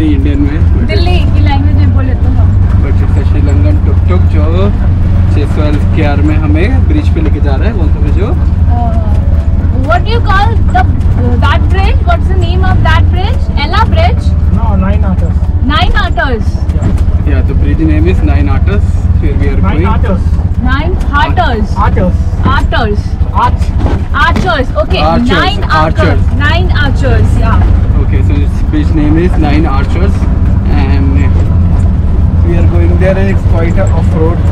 रही इंडियन में, दिल्ली की लैंग्वेज में बोले तो हम। बट इट्स श्रीलंकन टुक टुक जो 612 KR में हमें ब्रिज पे लेके जा रहा है। कौन सा ब्रिज हो? What do you call that bridge? What's the name of that bridge? Ella Bridge? No, Nine Arters. Nine Arters. Yeah, the bridge name is Nine Arters. Here we are Nine going. Arters. Nine Arters. Archers. Archers. Archers. Okay. Archers. Nine Archers. Archers. Nine Archers. Yeah. Okay, so this bridge name is Nine Archers, and we are going there, and it's quite a off-road.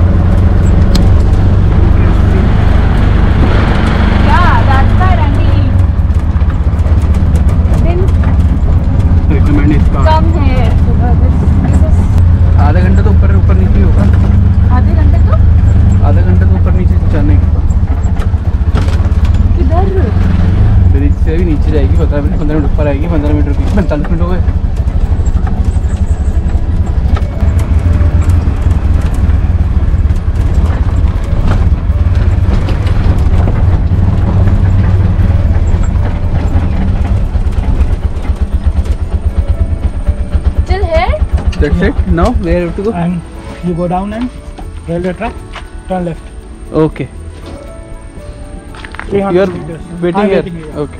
Yeah, that's right. And we didn't Recommend is car. come here. This is आधा घंटा तो ऊपर नीचे ही होगा। आधे घंटे तो आधा घंटा तो ऊपर नीचे चलने का। किधर? ब्रिज से भी नीचे जाएगी, 15 मिनट ऊपर आएगी, 15 मिनट रुकी, 45 मिनट हो गए। Still here? That's it. Now where have to go? And you go down and railway track, turn left. Okay. 300 You are meters. waiting I'm here. waiting here. Okay.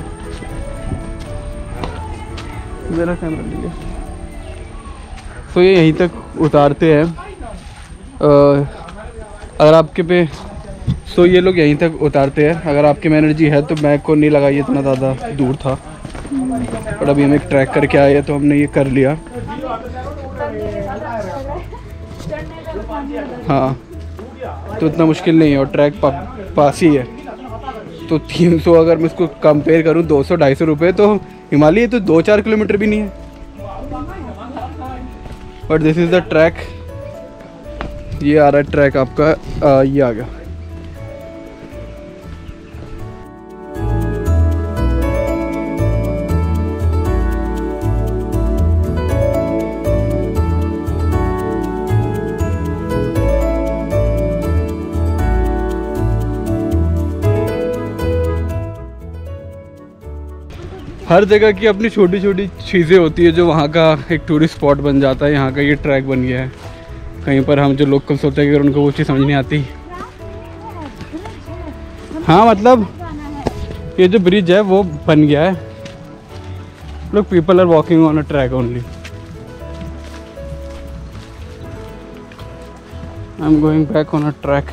मेरा camera लिया। तो ये यहीं तक उतारते हैं। अगर आपके पे तो ये लोग यहीं तक उतारते हैं। अगर आपके में एनर्जी है तो मैं को नहीं लगा, ये इतना ज़्यादा दूर था, और अभी हम एक ट्रैक करके आए तो हमने ये कर लिया। हाँ, तो इतना मुश्किल नहीं है, और ट्रैक पास ही है। तो 300 अगर मैं इसको कंपेयर करूँ 200-250 रुपये, तो हिमालय तो 2-4 किलोमीटर भी नहीं है। But this is the track. ये आ रहा है ट्रैक आपका, ये आ गया। हर जगह की अपनी छोटी छोटी चीज़ें होती है जो वहाँ का एक टूरिस्ट स्पॉट बन जाता है। यहाँ का ये ट्रैक बन गया है। कहीं पर हम जो लोकल्स होते हैं, अगर उनको वो चीज़ समझ नहीं आती। हाँ, मतलब ये जो ब्रिज है वो बन गया है। लोग people are walking on a track only. I am going back on a track.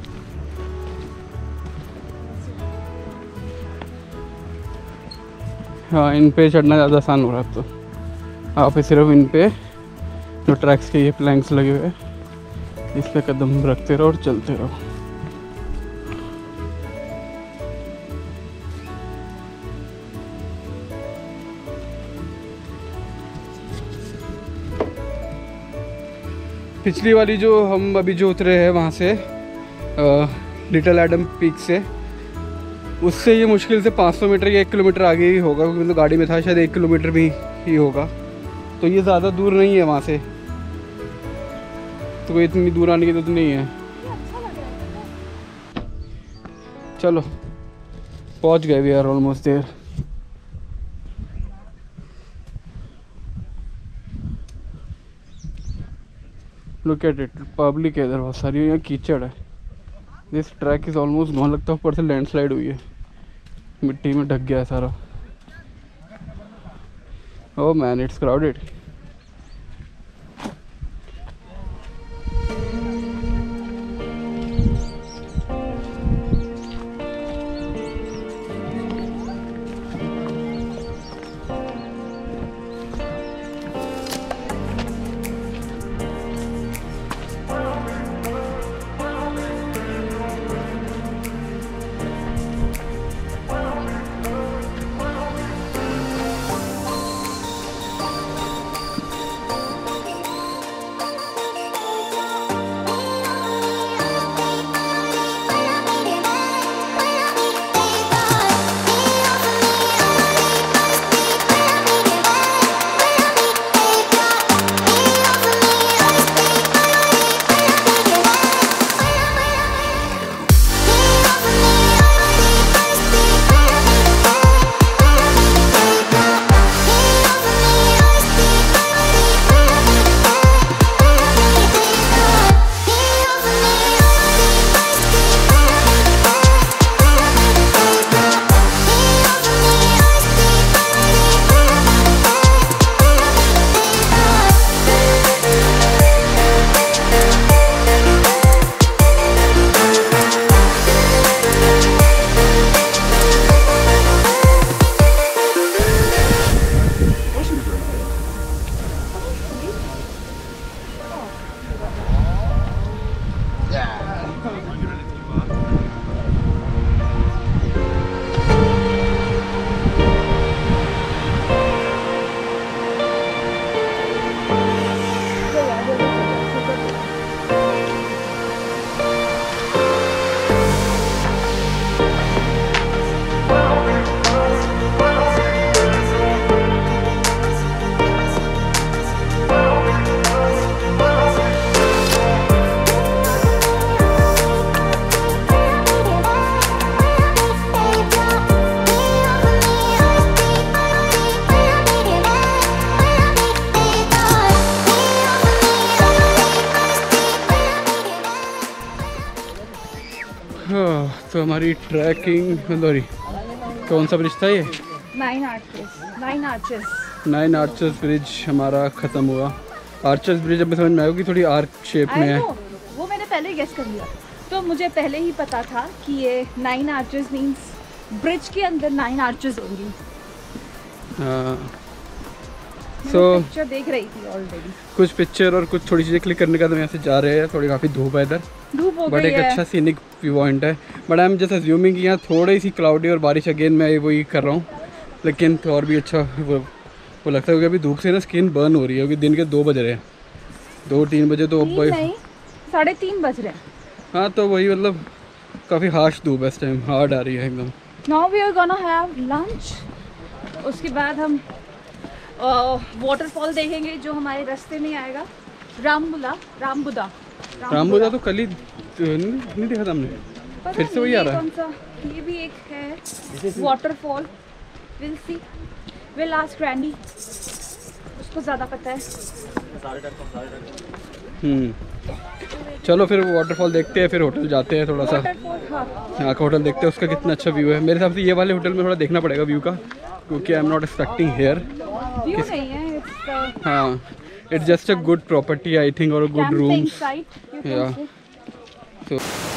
हाँ, इन पे चढ़ना ज़्यादा आसान हो रहा है। तो आप सिर्फ इन पे जो ट्रैक्स के ये प्लैंक्स लगे हुए हैं, इस पे कदम रखते रहो और चलते रहो। पिछली वाली जो हम अभी जो उतरे हैं वहाँ से, लिटिल एडम पीक से, उससे ये मुश्किल से 500 मीटर या 1 किलोमीटर आगे ही होगा, क्योंकि मतलब गाड़ी में था, शायद 1 किलोमीटर भी ही होगा। तो ये ज़्यादा दूर नहीं है वहाँ से, तो कोई इतनी दूर आने की जरूरत नहीं है। चलो, पहुँच गए, we are almost there. Look at it, public है इधर बहुत सारी, यहाँ कीचड़ है। This track is almost gone. लगता है ऊपर से लैंडस्लाइड हुई है, मिट्टी में ढक गया है सारा। Oh man, it's crowded. तो हमारी ट्रैकिंग सॉरी कौन सा ब्रिज था ये? 9 आर्चेस 9 आर्चेस ब्रिज हमारा ख़त्म हुआ। आर्चेस ब्रिज अब मैं समझ में आया कि थोड़ी आर्क शेप में है। वो मैंने पहले ही गेस कर लिया, तो मुझे पहले ही पता था कि ये 9 आर्चेस मींस ब्रिज के अंदर 9 आर्चेस होंगी। सो पिक्चर देख रही थी ऑलरेडी, कुछ पिक्चर और कुछ थोड़ी चीज़ें क्लिक करने का तो यहाँ से जा रहे हैं। थोड़ी काफ़ी धूप है इधर, धूप हो बट गई एक है। अच्छा सीनिक व्यू पॉइंट है। But I am just assuming कि यहाँ थोड़ी सी क्लाउडी और बारिश अगेन मैं वही कर रहा हूँ, लेकिन तो और भी अच्छा वो लगता है क्योंकि अभी धूप से ना स्किन बर्न हो रही है, क्योंकि दिन के 2 बज रहे हैं, 2-3 बजे तो अब नहीं 3:30 बज रहे हैं। हाँ तो वही मतलब काफ़ी हार्श धूप है इस टाइम, हार्ड आ रही है एकदम। Now we are gonna have lunch, उसके बाद हम वाटरफॉल देखेंगे जो हमारे रास्ते में आएगा। रामबुदा तो कल ही नहीं देखा था हमने, फिर से वही आ रहा है। कौन सा? ये भी एक है waterfall, will see, will ask Randy, उसको ज़्यादा पता है। चलो फिर वाटरफॉल देखते हैं, फिर होटल जाते हैं थोड़ा सा। यहाँ का होटल देखते हैं उसका कितना अच्छा व्यू है। मेरे हिसाब से ये वाले होटल में थोड़ा देखना पड़ेगा व्यू का, क्योंकि I am not expecting here. View नहीं है, इट्स हाँ, it's just a good property I think, और गुड रूम्स। या सो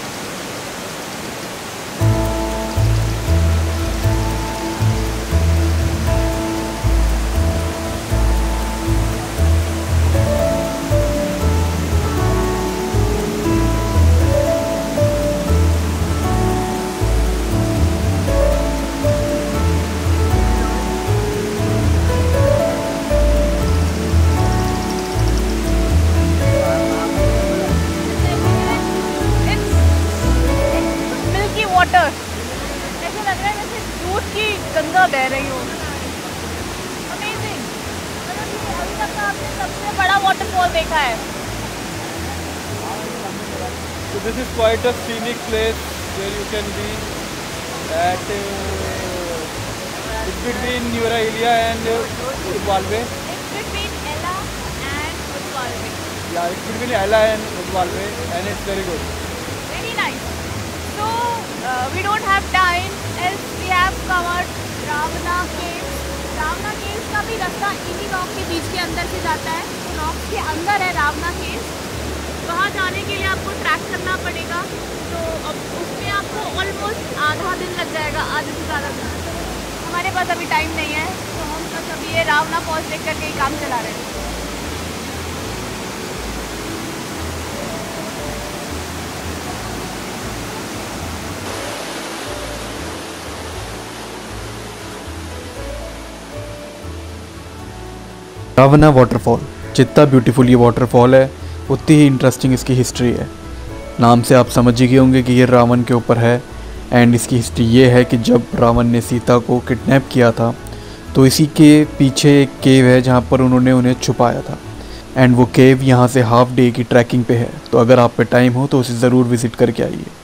ऐसे लग रहा है जैसे दूध की गंगा बह रही हो। अमेजिंग, अभी तक का आपने सबसे बड़ा वाटरफॉल देखा है। So this is quite a scenic place where you can be at it's between Nuralia and Udvalve. It's between Ella and Udvalve. Yeah, it's between Ella and Udvalve, and it's very good. Very nice. So we don't have time as we have covered Ravana Caves. Ravana Caves का भी रास्ता इन्हीं rock के बीच के अंदर से जाता है। तो रॉक के अंदर है Ravana Caves। वहाँ जाने के लिए आपको ट्रैक करना पड़ेगा, तो अब उसमें आपको ऑलमोस्ट आधा दिन लग जाएगा, आधे से ज़्यादा दिन। हमारे पास अभी टाइम नहीं है, तो हम बस अभी ये रावना फॉल्स देख करके ही काम चला रहे हैं। रावना वाटरफॉल, जितना ब्यूटीफुल ये वाटरफॉल है उतनी ही इंटरेस्टिंग इसकी हिस्ट्री है। नाम से आप समझ ही गए होंगे कि ये रावण के ऊपर है। एंड इसकी हिस्ट्री ये है कि जब रावण ने सीता को किडनैप किया था, तो इसी के पीछे एक केव है जहाँ पर उन्होंने उन्हें छुपाया था। एंड वो केव यहाँ से हाफ डे की ट्रैकिंग पे है, तो अगर आप पे टाइम हो तो उसे ज़रूर विज़िट करके आइए।